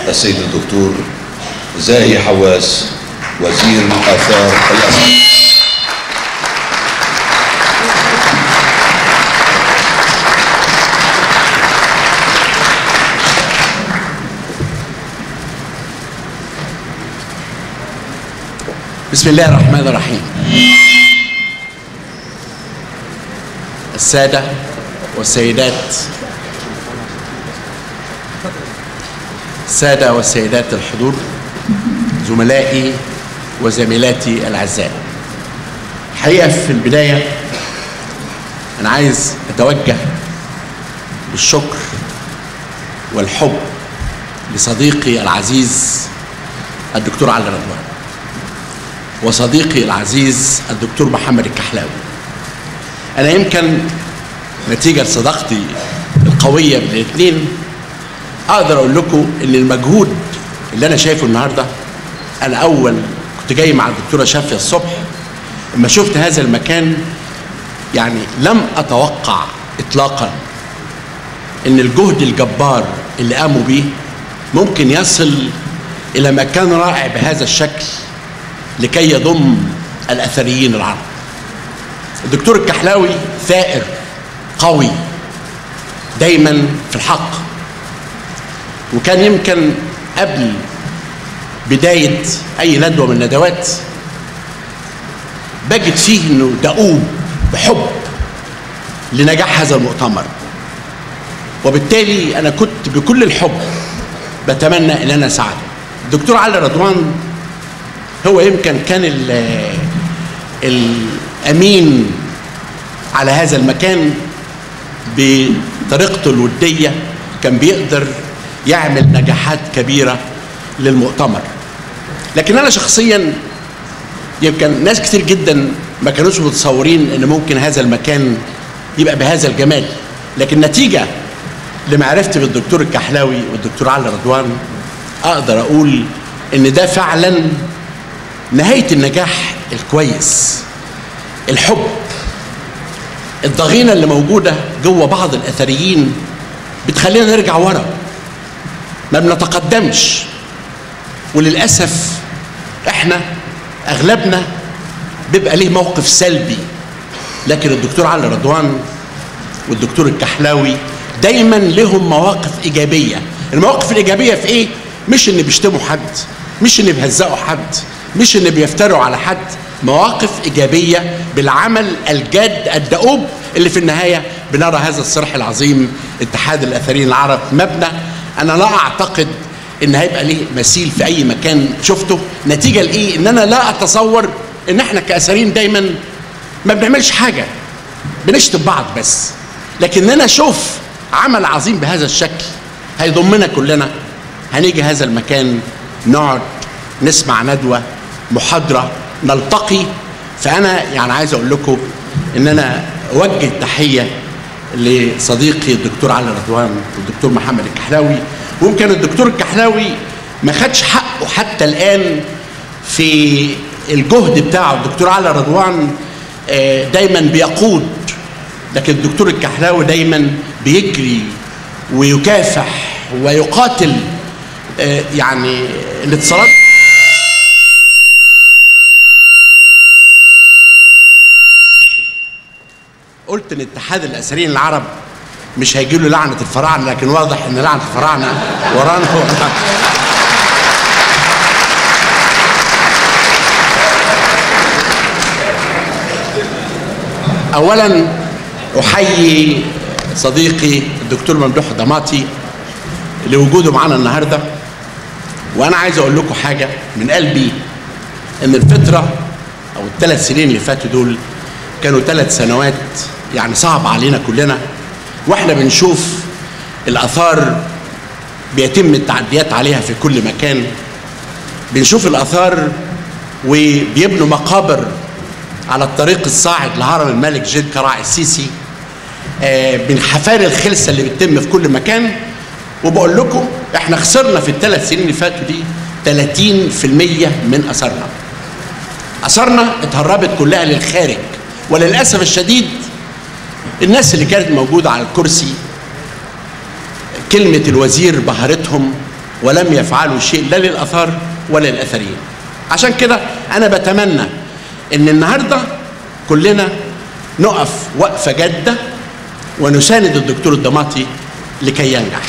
السيد الدكتور زاهي حواس وزير آثار الأزهر. بسم الله الرحمن الرحيم. السادة والسيدات، السادة والسيدات الحضور، زملائي وزميلاتي الأعزاء، الحقيقة في البداية أنا عايز أتوجه بالشكر والحب لصديقي العزيز الدكتور علي رضوان وصديقي العزيز الدكتور محمد الكحلاوي. أنا يمكن نتيجة لصداقتي القوية بين الاثنين أقدر أقول لكم إن المجهود اللي أنا شايفه النهاردة، أنا أول كنت جاي مع الدكتورة شافية الصبح لما شفت هذا المكان، يعني لم أتوقع إطلاقا إن الجهد الجبار اللي قاموا بيه ممكن يصل إلى مكان رائع بهذا الشكل لكي يضم الأثريين العرب. الدكتور الكحلاوي ثائر قوي دايما في الحق، وكان يمكن قبل بداية أي ندوة من الندوات بجد فيه إنه دؤوب بحب لنجاح هذا المؤتمر، وبالتالي أنا كنت بكل الحب بتمنى إن أنا أساعده. الدكتور علي رضوان هو يمكن كان الأمين على هذا المكان بطريقته الودية، كان بيقدر يعمل نجاحات كبيرة للمؤتمر. لكن أنا شخصيا يمكن ناس كتير جدا ما كانوش متصورين إن ممكن هذا المكان يبقى بهذا الجمال، لكن نتيجة لمعرفتي بالدكتور الكحلاوي والدكتور علي رضوان أقدر أقول إن ده فعلا نهاية النجاح الكويس. الحب، الضغينة اللي موجودة جوه بعض الأثريين بتخلينا نرجع ورا، ما بنتقدمش، وللأسف احنا أغلبنا بيبقى ليه موقف سلبي. لكن الدكتور علي رضوان والدكتور الكحلاوي دايما لهم مواقف إيجابية. المواقف الإيجابية في إيه؟ مش إن بيشتموا حد، مش إن بيهزقوا حد، مش إن بيفتروا على حد، مواقف إيجابية بالعمل الجاد الدؤوب اللي في النهاية بنرى هذا الصرح العظيم اتحاد الأثريين العرب مبنى أنا لا أعتقد إن هيبقى ليه مثيل في أي مكان شفته. نتيجة لإيه؟ إن أنا لا أتصور إن إحنا كأثريين دايما ما بنعملش حاجة، بنشتم بعض بس، لكن أنا أشوف عمل عظيم بهذا الشكل هيضمنا كلنا. هنيجي هذا المكان نقعد نسمع ندوة، محاضرة، نلتقي. فأنا يعني عايز أقول لكم إن أنا أوجه تحية لصديقي الدكتور علي رضوان والدكتور محمد الكحلاوي. ويمكن الدكتور الكحلاوي ما خدش حقه حتى الآن في الجهد بتاعه. الدكتور علي رضوان دايما بيقود، لكن الدكتور الكحلاوي دايما بيجري ويكافح ويقاتل يعني الاتصالات. قلت ان اتحاد الأثريين العرب مش هيجي له لعنة الفراعنة، لكن واضح ان لعنة الفراعنة ورانا. اولا احيي صديقي الدكتور ممدوح ضماطي لوجوده معنا النهارده، وانا عايز اقول لكم حاجه من قلبي، ان الفتره او الثلاث سنين اللي فاتوا دول كانوا 3 سنوات يعني صعب علينا كلنا، واحنا بنشوف الاثار بيتم التعديات عليها في كل مكان. بنشوف الاثار وبيبنوا مقابر على الطريق الصاعد لهرم الملك جد كراعي السيسي، من حفار الخلسه اللي بتتم في كل مكان. وبقول لكم احنا خسرنا في ال3 سنين اللي فاتوا دي 30% من اثارنا. اثارنا اتهربت كلها للخارج، وللاسف الشديد الناس اللي كانت موجوده على الكرسي كلمه الوزير بهرتهم ولم يفعلوا شيء لا للآثار ولا للأثريين. عشان كده أنا بتمنى إن النهاردة كلنا نقف وقفة جادة ونساند الدكتور الضماطي لكي ينجح.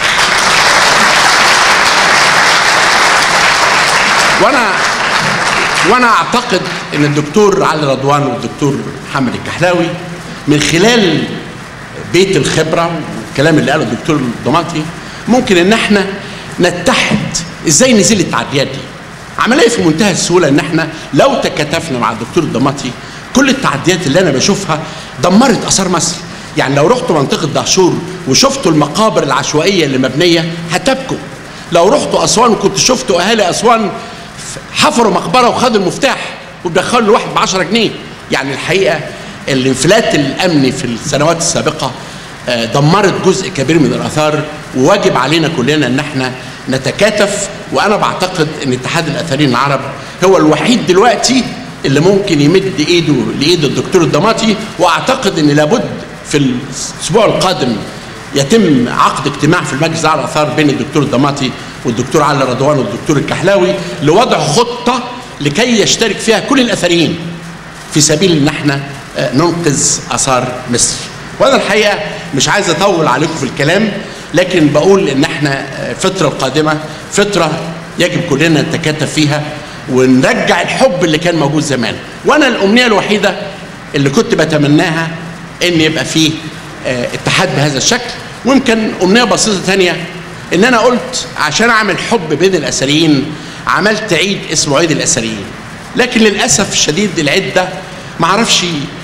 وأنا أعتقد إن الدكتور علي رضوان والدكتور محمد الكحلاوي من خلال بيت الخبرة والكلام اللي قاله الدكتور الضماطي ممكن إن احنا نتحد ازاي نزيل التعديات دي. عملية في منتهى السهولة إن احنا لو تكاتفنا مع الدكتور الضماطي كل التعديات اللي أنا بشوفها دمرت آثار مصر. يعني لو رحتوا منطقة دهشور وشفتوا المقابر العشوائية اللي مبنية هتبكوا. لو رحتوا أسوان وكنت شفتوا أهالي أسوان حفروا مقبرة وخدوا المفتاح وبيدخلوا الواحد ب10 جنيه. يعني الحقيقة الانفلات الأمني في السنوات السابقة دمرت جزء كبير من الآثار، وواجب علينا كلنا ان احنا نتكاتف. وانا بعتقد ان اتحاد الاثريين العرب هو الوحيد دلوقتي اللي ممكن يمد ايده لايد الدكتور الضماطي، واعتقد ان لابد في الاسبوع القادم يتم عقد اجتماع في المجلس الاعلى للاثار بين الدكتور الضماطي والدكتور علي رضوان والدكتور الكحلاوي لوضع خطة لكي يشترك فيها كل الاثريين في سبيل ان احنا ننقذ آثار مصر. وانا الحقيقه مش عايز اطول عليكم في الكلام، لكن بقول ان احنا الفتره القادمه فتره يجب كلنا نتكاتف فيها ونرجع الحب اللي كان موجود زمان. وانا الامنيه الوحيده اللي كنت بتمناها ان يبقى فيه اتحاد بهذا الشكل. ويمكن امنيه بسيطه ثانيه ان انا قلت عشان اعمل حب بين الاثريين عملت عيد اسمه عيد الاثريين، لكن للاسف الشديد العيد ده معرفش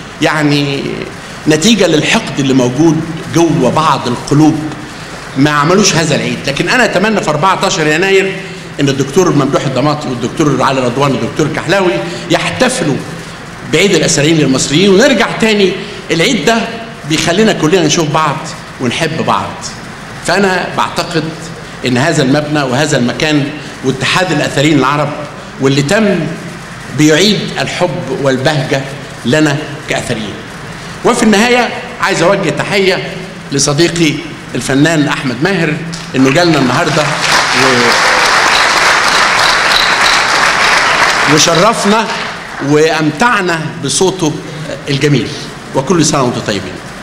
يعني نتيجة للحقد اللي موجود جوه بعض القلوب ما عملوش هذا العيد. لكن أنا أتمنى في 14 يناير إن الدكتور ممدوح الضماطي والدكتور علي رضوان والدكتور الكحلاوي يحتفلوا بعيد الأثريين للمصريين، ونرجع تاني. العيد ده بيخلينا كلنا نشوف بعض ونحب بعض. فأنا بعتقد إن هذا المبنى وهذا المكان واتحاد الأثريين العرب واللي تم بيعيد الحب والبهجة لنا كأثريين. وفي النهاية عايز أوجه تحية لصديقي الفنان أحمد ماهر إنه جالنا النهاردة وشرفنا وأمتعنا بصوته الجميل. وكل سنة وأنتم طيبين.